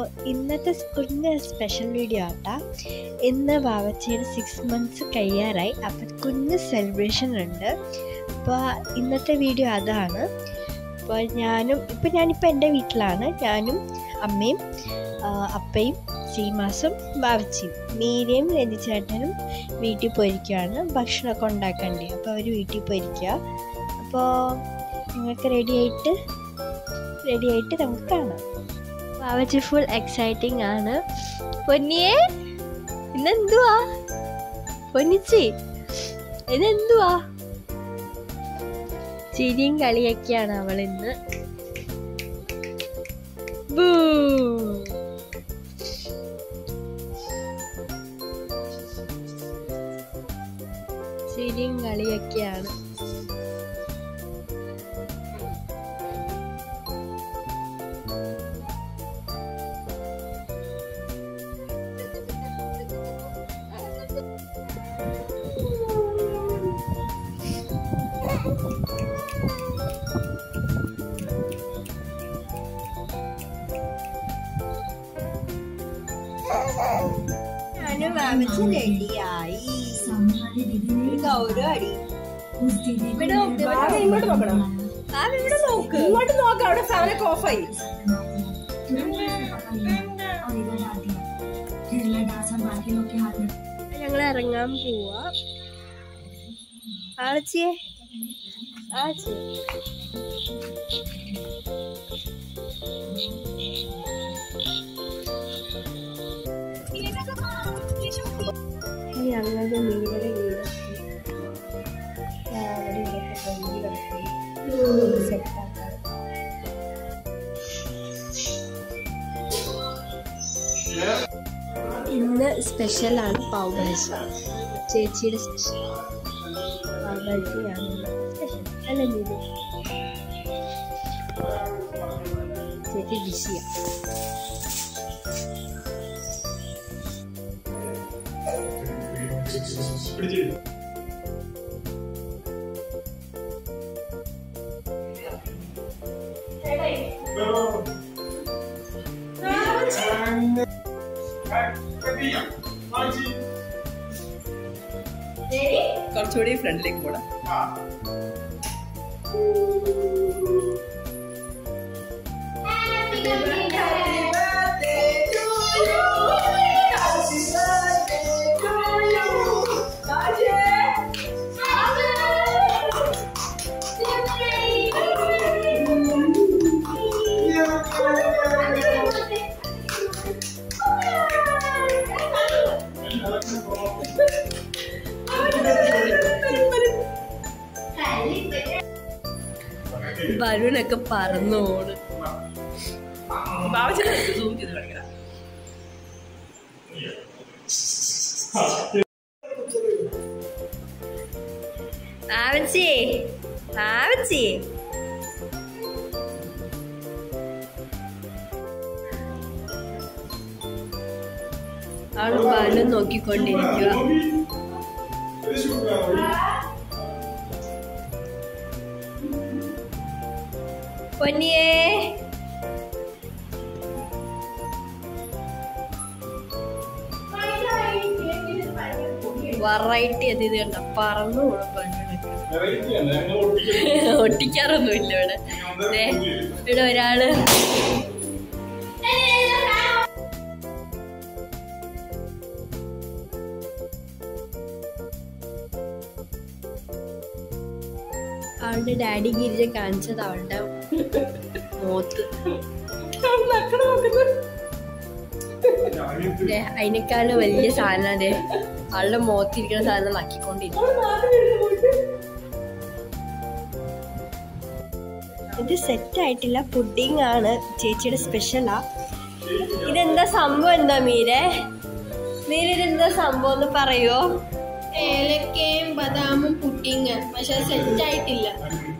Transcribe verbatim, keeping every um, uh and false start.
ഇന്നത്തെ കുഞ്ഞ് special video ആട്ടാ. ഇന്ന് വാവച്ചിയുടെ സിക്സ് മന്ത്സ് കഴിയാറായി. അപ്പം കുഞ്ഞ് സെലിബ്രേഷൻ ഉണ്ട്. അപ്പോൾ ഇന്നത്തെ വീഡിയോ അതാണ്. അപ്പോൾ ഞാനും ഇപ്പം ഞാനിപ്പോൾ എൻ്റെ വീട്ടിലാണ്. ഞാനും അമ്മയും അപ്പയും സീമാസും വാവച്ചിയും മീരയും രഞ്ജിച്ചേട്ടനും വീട്ടിൽ പോയിരിക്കുകയാണ്. ഭക്ഷണമൊക്കെ ഉണ്ടാക്കണ്ടേ, അപ്പോൾ അവർ വീട്ടിൽ പോയിരിക്കുക. അപ്പോൾ നിങ്ങൾക്ക് റെഡിയായിട്ട് റെഡിയായിട്ട് നമുക്ക് കാണാം. വാവച്ചി ഫുൾ എക്സൈറ്റിംഗ് ആണ്. പൊന്നിയെ ഇന്നെന്തുവാ? പൊന്നിച്ചി ഇന്നെന്തുവാ? ചിരിയും കളിയൊക്കെയാണ് അവളിന്ന്. ചിരിയും കളിയൊക്കെയാണ്. ഞാനും വാവച്ചി റെഡിയായി. ഗൗരവടി ഇവിടെ ഇങ്ങോട്ട് നോക്കണം. ഇവിടെ നോക്ക്, ഇങ്ങോട്ട് നോക്ക്. അവിടെ ഫാനൊക്കെ ഓഫായി. ഞങ്ങൾ ഇറങ്ങാൻ പോവാ. ആളച്ചിയെ ആളച്ചി ഞങ്ങളുടെ മീനുകളെ സെറ്റാക്കാം. ഇന്ന് സ്പെഷ്യലാണ് പാവ് ഭാജി. ചേച്ചിയുടെ സ്പെഷ്യൽ പാവ് ഭാജിയാണ് സ്പെഷ്യൽ. അല്ല മീൻ ചേച്ചി ബിസിയാണ്. കുറച്ചുകൂടി ഫ്രണ്ടിലേക്ക് പോടാം. ബലൂണൊക്കെ പറന്നോട്. ആവച്ചി ആവച്ചി അവള് ബലൂൺ നോക്കിക്കൊണ്ടിരിക്കുക. പൊന്നിയേ വെറൈറ്റി അത് ഇത് കണ്ട പറന്നു ഒട്ടിക്കാറൊന്നുമില്ല ഇവിടെ. ഇവിടെ ഒരാള് അവളുടെ ഡാഡി ഗിരിജ കാണിച്ചത് അവളുടെ മോത്ത്. അതിനേക്കാള് വലിയ സാധനം അതെ അവളുടെ മോത്തിരിക്കുന്ന സാധനം നക്കിക്കൊണ്ടിരിക്കും. ഇത് സെറ്റ് ആയിട്ടില്ല. പുഡിംഗ് ആണ് ചേച്ചിയുടെ സ്പെഷ്യലാ. ഇതെന്താ സംഭവം? എന്താ മീരെ മീര ഇതെന്താ സംഭവം എന്ന് പറയോ? ഏലക്കയും ബദാമും പുഡിങ്, പക്ഷെ സെറ്റ് ആയിട്ടില്ല.